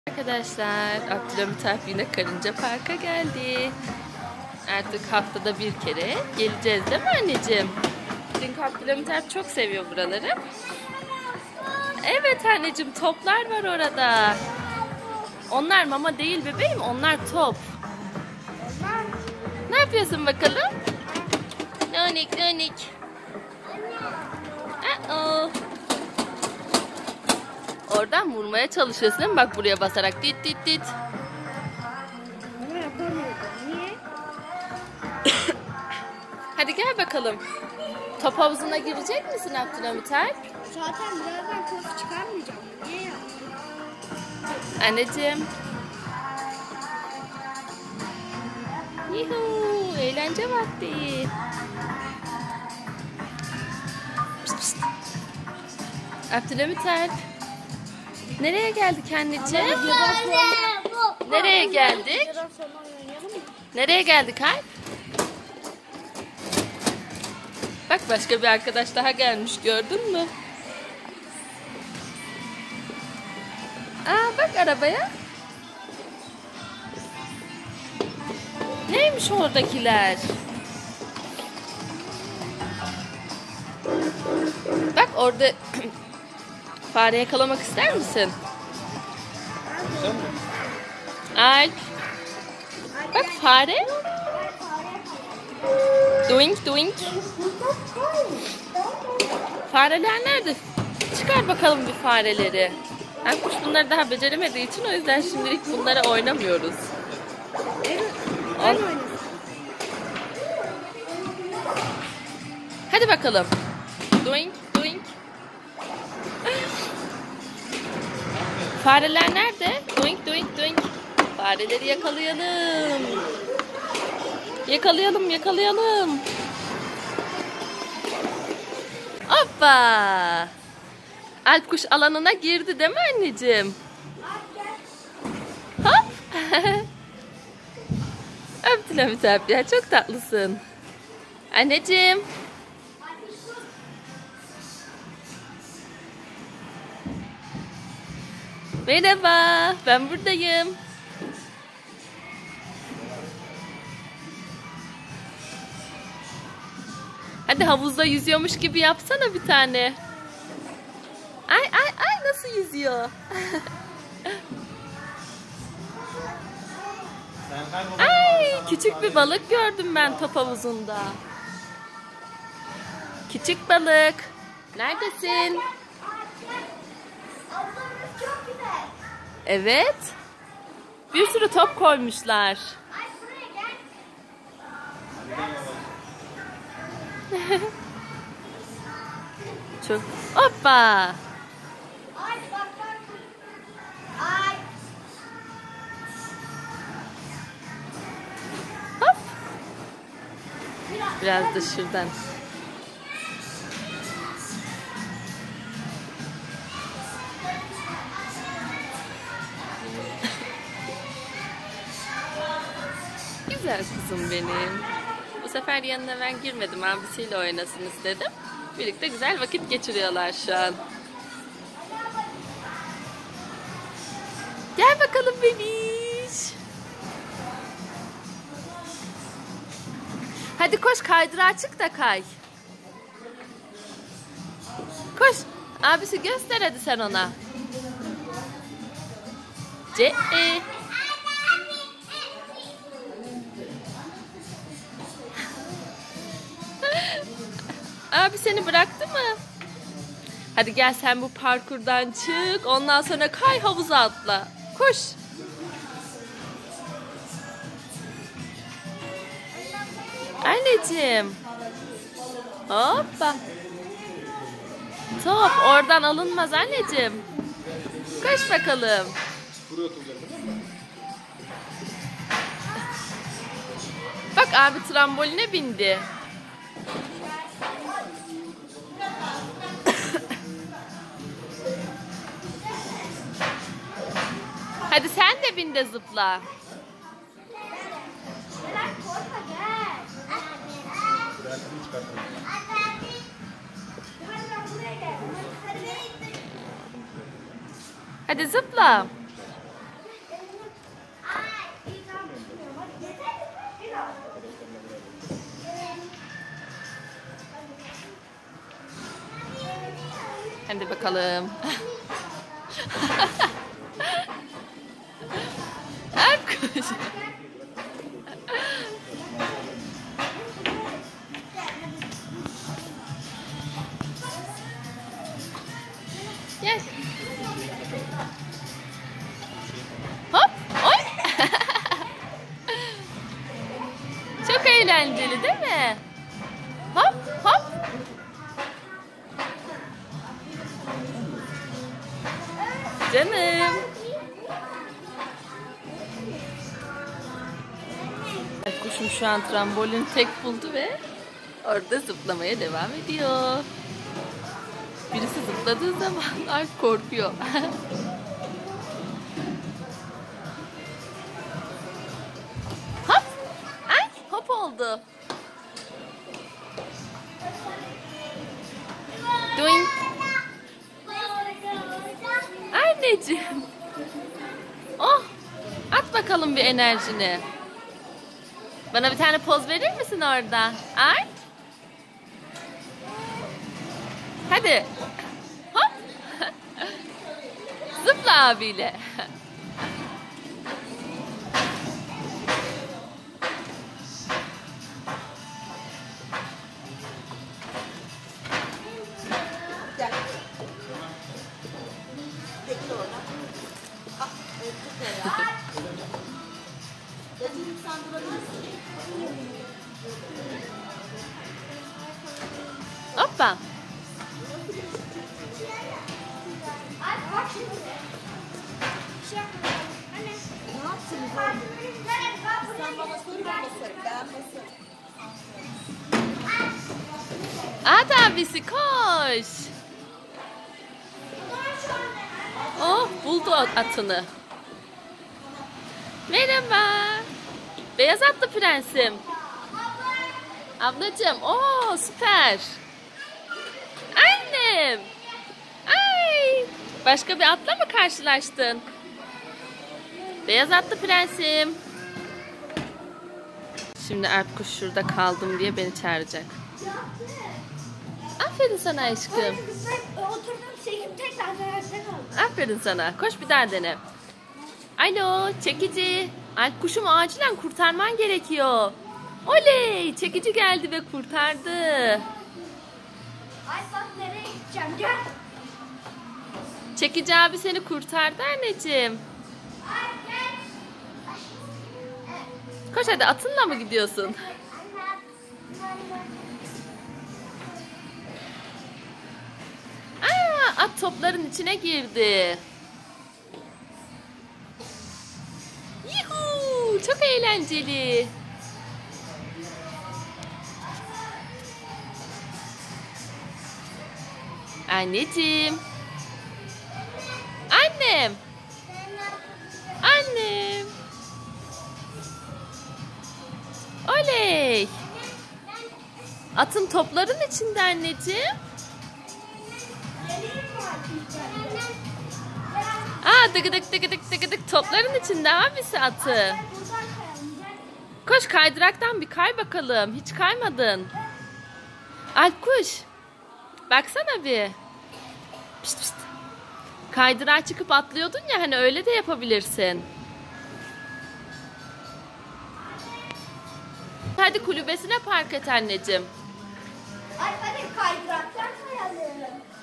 Arkadaşlar, Abdülhamit Alp yine Karınca Park'a geldi. Artık haftada bir kere geleceğiz değil mi anneciğim? Çünkü Abdülhamit Alp çok seviyor buraları. Evet anneciğim, toplar var orada. Onlar mama değil bebeğim, onlar top. Ne yapıyorsun bakalım? Nonik nonik. Oradan vurmaya çalışıyorsun değil mi? Bak buraya basarak dit dit dit. Ama yapamıyorum. Niye? Hadi gel bakalım. Top havuzuna girecek misin Abdülhamit Alp? Zaten birazdan topu çıkarmayacağım. Niye yaptın? Anneciğim. Yuhuu, eğlence vakti. Pişt, pişt. Abdülhamit Alp. Nereye geldik anneciğim? Nereye geldik? Nereye geldik Alp? Bak başka bir arkadaş daha gelmiş, gördün mü? Aa bak arabaya. Neymiş oradakiler? Bak orada fare yakalamak ister misin? Alp. Bak fare. Doink doink. Fareler nerede? Çıkar bakalım bir fareleri. Kuş bunları daha beceremediği için o yüzden şimdilik bunlara oynamıyoruz. Hadi bakalım. Doink doink. Fareler nerede? Doink doink doink. Fareleri yakalayalım. Yakalayalım yakalayalım. Hoppa. Alp kuş alanına girdi değil mi anneciğim? Hop. Abdülhamit Alp ya, çok tatlısın. Anneciğim. Merhaba, ben buradayım. Hadi havuzda yüzüyormuş gibi yapsana bir tane. Ay ay ay, nasıl yüzüyor? Ay, küçük bir balık gördüm ben top havuzunda. Küçük balık. Neredesin? Evet. Bir sürü top koymuşlar. Çok. Hoppa. Hop. Biraz da şuradan. Güzel kızım benim. Bu sefer yanına ben girmedim. Abisiyle oynasın istedim. Birlikte güzel vakit geçiriyorlar şu an. Gel bakalım bebiş. Hadi koş, kaydırağa çık da kay. Koş. Abisi göster hadi sen ona. Abi seni bıraktı mı? Hadi gel sen bu parkurdan çık. Ondan sonra kay, havuza atla. Koş. Anneciğim. Hoppa. Top oradan alınmaz anneciğim. Koş bakalım. Bak abi tramboline bindi. Hadi sen de bin de zıpla. Hadi zıpla. Hadi bakalım. Alpkuş. Gel. Hop, oy. Çok eğlenceli değil mi? Hop, hop. Canım. Kuşum şu an trambolin tek buldu ve orada zıplamaya devam ediyor. Birisi zıpladığı zaman Alp korkuyor. Hop! Ay, hop oldu. Doing. Anneciğim. Oh! At bakalım bir enerjini. Bana bir tane poz verir misin orada? Ay. Hadi. Hop. Zıpla abiyle. Hoppa. At abisi koş. Oh, buldu atını. Merhaba. Beyaz atlı prensim. Ablacığım, oo süper. Annem. Ay. Başka bir atla mı karşılaştın? Beyaz atlı prensim. Şimdi Alp kuş şurada kaldım diye beni çağıracak. Aferin sana aşkım. Oturdum çekip tekrar ayakta kaldım. Aferin sana. Koş bir daha dene. Alo çekici. Alp kuşumu acilen kurtarman gerekiyor. Oley! Çekici geldi ve kurtardı. Ay bak nereye gideceğim gel. Çekici abi seni kurtardı anneciğim. Ay gel. Koş hadi, atınla mı gidiyorsun? Aa, at topların içine girdi. Yuhuu, çok eğlenceli. Anneciğim. Annem. Annem. Oley. Atın topların içinde anneciğim. Aa, dıgıdık dıgıdık dıgıdık topların içinde abisi atı. Koş kaydıraktan bir kay bakalım. Hiç kaymadın. Alp kuş. Baksana bir. Pişt pişt. Kaydırağa çıkıp atlıyordun ya, hani öyle de yapabilirsin. Hadi kulübesine park et anneciğim. Ay hadi kaydıraktan kayalım.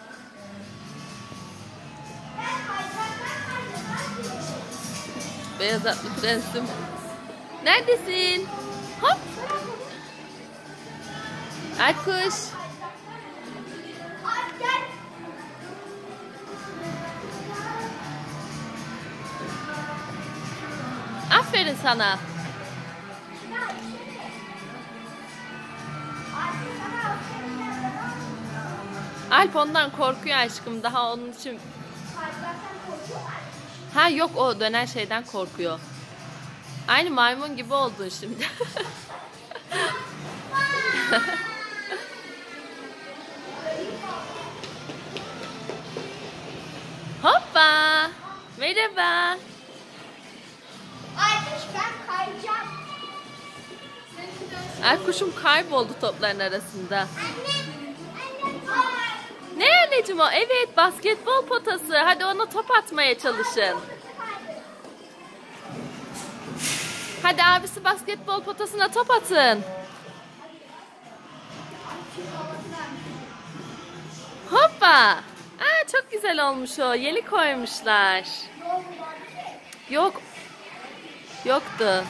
Ben kaydıraktan kayalım. Beyaz atlı prensim. Neredesin? Hop. Alp kuş. Ay gel. Aferin sana. Alp ondan korkuyor aşkım. Daha onun için... Ha yok, o dönen şeyden korkuyor. Aynı maymun gibi oldun şimdi. Hoppa. Merhaba. Ay ben kayacağım. Alp kuşum kayboldu topların arasında. Anne. Ne anneciğim o? Evet, basketbol potası. Hadi ona top atmaya çalışın. Hadi abisi basketbol potasına top atın. Hoppa. Aa, çok güzel olmuş o. Yeni koymuşlar. Yok. Yoktu.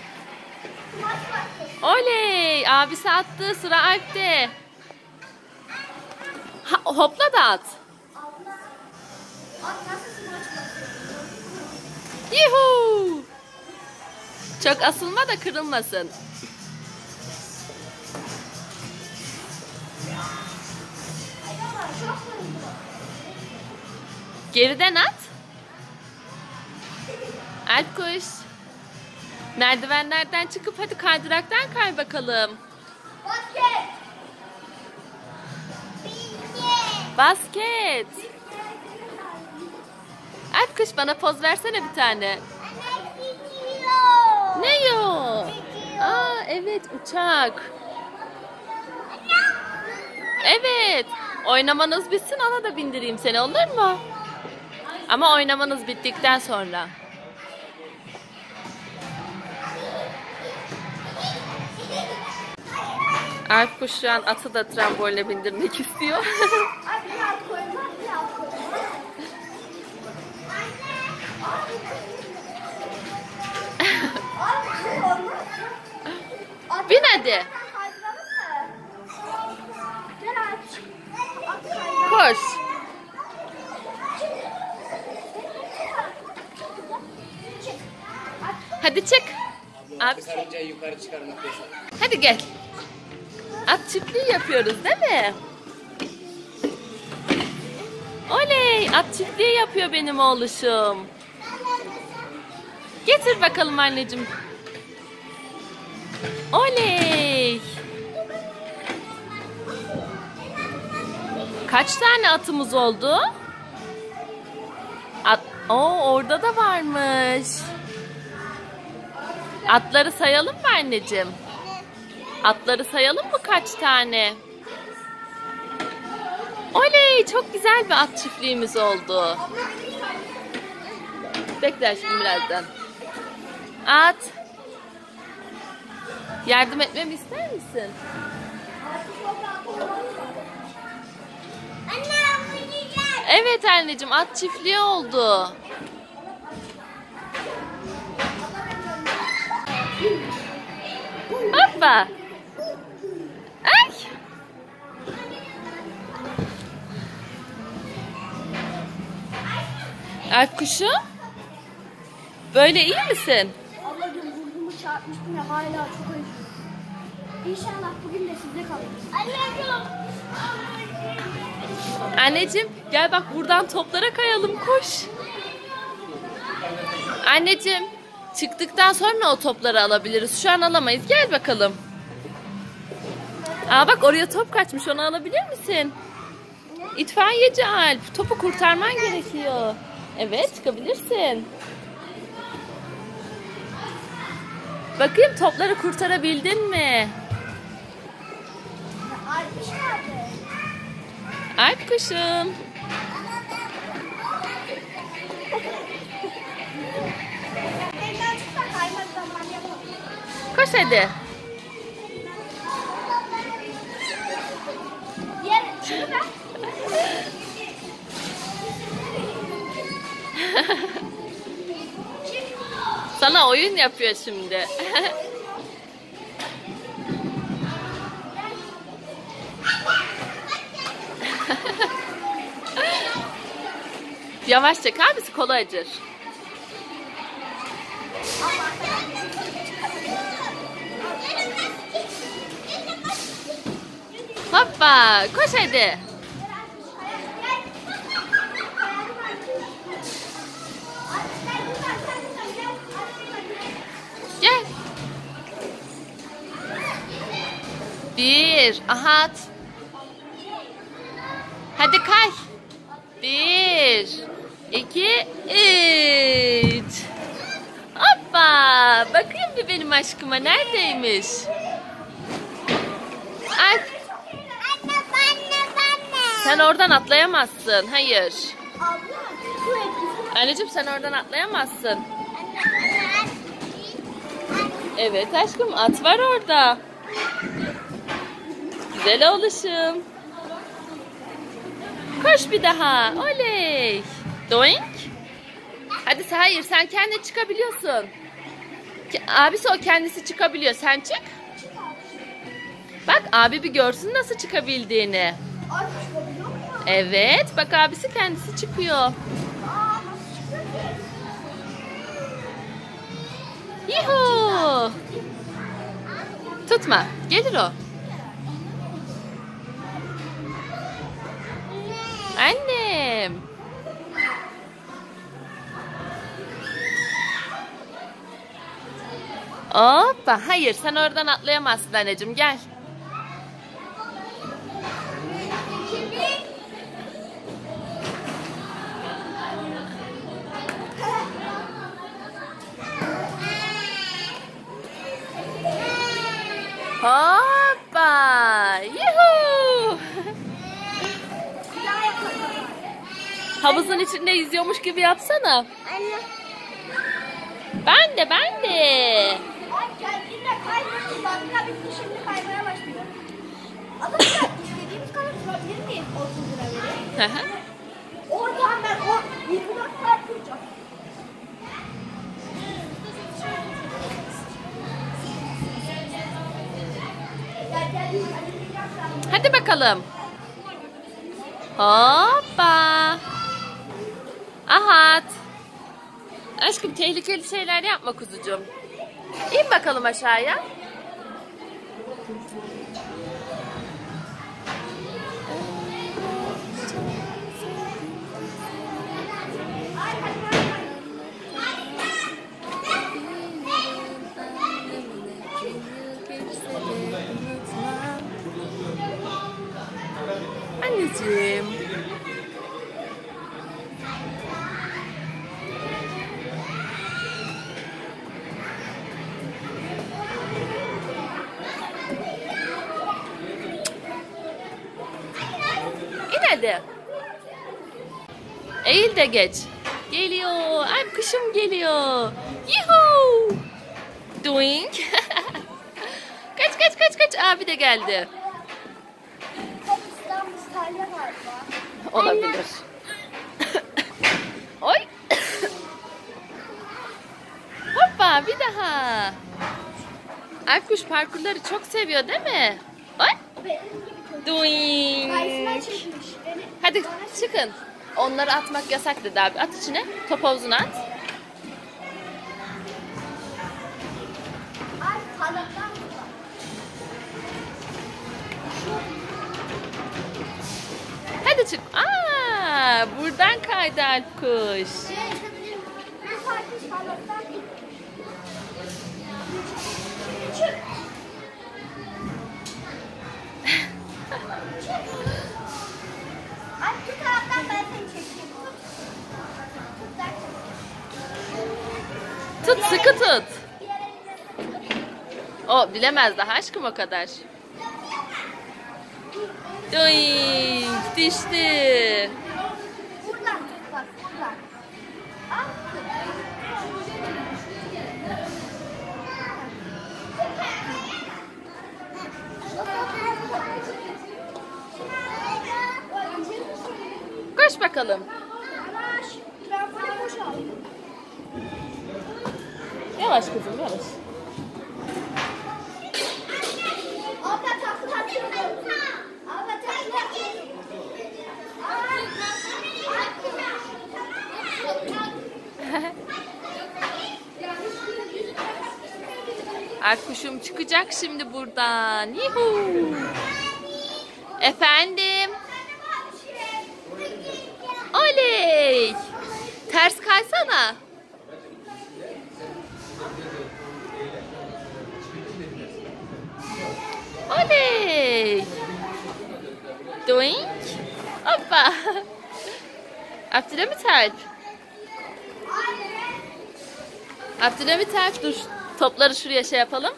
Oley. Abisi attı. Sıra Alp'te. Hopla da at. Yuhuu. Çok asılma da kırılmasın. Geriden at. Alp kuş. Merdivenlerden çıkıp hadi kaydıraktan kay bakalım. Basket. Basket. Alp kuş bana poz versene bir tane. Ne yo? Aa evet, uçak. Evet. Oynamanız bitsin, ona da bindireyim seni, olur mu? Ama oynamanız bittikten sonra. Alp kuş şu an atı da tramboline bindirmek istiyor. Bin hadi. Koş. Hadi çık. Abi. Yukarı çıkarmak yasak. Hadi gel. At çiftliği yapıyoruz değil mi? Oley! At çiftliği yapıyor benim oğluşum. Getir bakalım anneciğim. Oley! Kaç tane atımız oldu? Orada da varmış. Atları sayalım mı anneciğim? Atları sayalım mı kaç tane? Oley! Çok güzel bir at çiftliğimiz oldu. Bekler şimdi birazdan. At. Yardım etmemi ister misin? Evet anneciğim, at çiftliği oldu. Hoppa. Ay. Alp kuşu. Böyle iyi misin? Ablacığım burnumu çarpmıştım ya, hala çok acıyor. İnşallah bugün de sizde kalırız. Anneciğim gel bak, buradan toplara kayalım, koş. Anneciğim çıktıktan sonra o topları alabiliriz. Şu an alamayız. Gel bakalım. Aa bak, oraya top kaçmış. Onu alabilir misin? İtfaiyeci Alp. Topu kurtarman gerekiyor. Evet, çıkabilirsin. Bakayım, topları kurtarabildin mi? Alpiş nerede? Alp kuşum. Evden çıksak kaymaktan ben yapalım. Koş hadi. Diğer şunu ver. Sana oyun yapıyor şimdi. Yavaş çek abisi, kolu acır. Hoppa, koş hadi. Gel. Bir, aha. Hadi kay. Bir, iki, üç. Hoppa. Bakayım bir benim aşkıma neredeymiş? Ay. Sen oradan atlayamazsın. Hayır. Abla su etkisi. Anneciğim sen oradan atlayamazsın. Evet aşkım at var orada. Güzel oluşum. Koş bir daha. Oley. Doink. Hadi hayır sen kendin çıkabiliyorsun. Abisi o kendisi çıkabiliyor. Sen çık. Bak abi bir görsün nasıl çıkabildiğini. Ay çıkabiliyor mu ya? Evet bak abisi kendisi çıkıyor. Aa nasıl çıkıyor ki? Yuhuu. Tutma. Gelir o. Annem. Hoppa. Hayır sen oradan atlayamazsın anneciğim. Gel. Hoppa. Yuhuu. Havuzun içinde yüzüyormuş gibi yapsana. Anne. Ben de. Ay kendine kaymıyor. Bakla bitti şimdi kaymaya başlıyor. Arkadaşlar istediğimiz kadar durabilir miyiz 30 lira verip? Oradan ben o 24 saat duracağım. Hadi bakalım. Hoppa. Ahat. Aşkım tehlikeli şeyler yapma kuzucuğum. İn bakalım aşağıya. Anneciğim. İn hadi. Eğil de geç. Geliyor. Ay kuşum geliyor. Yuhuu. Doink. Kaç. Abi de geldi. Çok İstanbul Talya galiba. Olabilir. Oy. Hoppa bir daha. Alpkuş parkurları çok seviyor değil mi? Oy. Benim gibi Doink. Kayısına çekmiş. Hadi çıkın. Onları atmak yasak dedi abi. At içine. Top havuzuna at. Ay talaktan Hadi çık. Aa, buradan kaydı Alpkuş. Bu parti talaktan Ay bu taraftan ben seni çekeyim. Tut sıkı tut. Diğer elimle. O bilemez daha aşkım o kadar. Doink düştü. Buradan tut bak buradan. Al tut. Koş bakalım. Yavaş. Tramvaya boşalt. Yavaş kızım yavaş. Abla takla atıyorum. Abla takla atıyorum. Alpkuşum çıkacak şimdi buradan. Yuhuu. Efendim. Oley. Ters kaysana. Oley. Doink. Hoppa. Abdülhamit Alp. Abdülhamit Alp dur. Topları şuraya şey yapalım.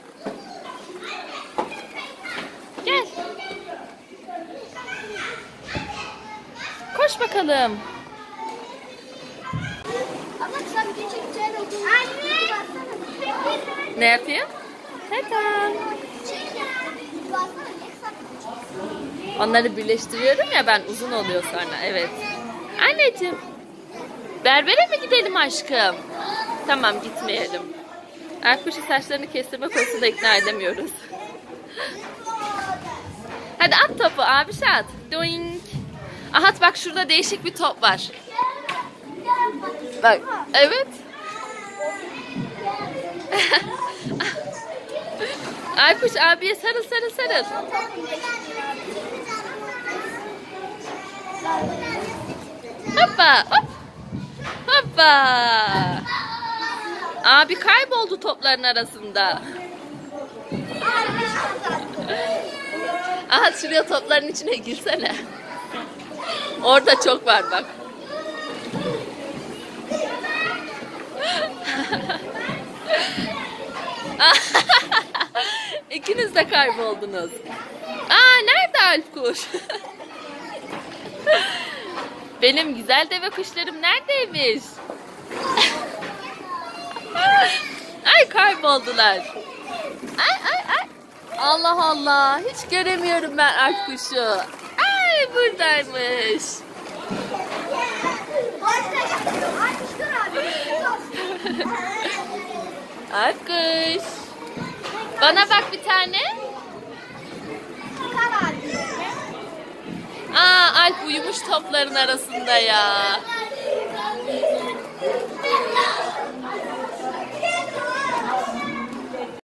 Gel. koş bakalım. Ama sen geçeceğin anne. Ne yapayım? Tamam. Onları birleştiriyorum ya ben, uzun oluyor sonra. Evet. Anneciğim. Berbere mi gidelim aşkım? Tamam, gitmeyelim. Erkuş'u saçlarını kestirme konusunda ikna edemiyoruz. Hadi at topu abi, at. Doink. Ahat bak, şurada değişik bir top var. Bak. Evet. Erkuş abiye sarıl. Hoppa hop. Hoppa. Abi kayboldu topların arasında. Aha, şuraya topların içine girsene. Orada çok var bak. İkiniz de kayboldunuz. Nerede Alpkuş? Benim güzel deve kuşlarım neredeymiş? Ay, kayboldular. Ay. Allah Allah. Hiç göremiyorum ben Alpkuş'u. Ay, buradaymış. Alpkuş. Bana bak bir tane. Alp uyumuş topların arasında ya.